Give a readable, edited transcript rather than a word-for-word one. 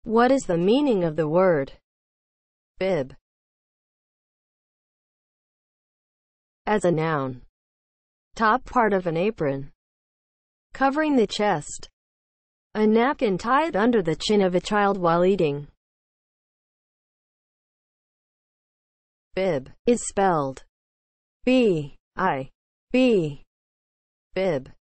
What is the meaning of the word bib? As a noun. Top part of an apron. Covering the chest. A napkin tied under the chin of a child while eating. Bib is spelled B-I-B. Bib.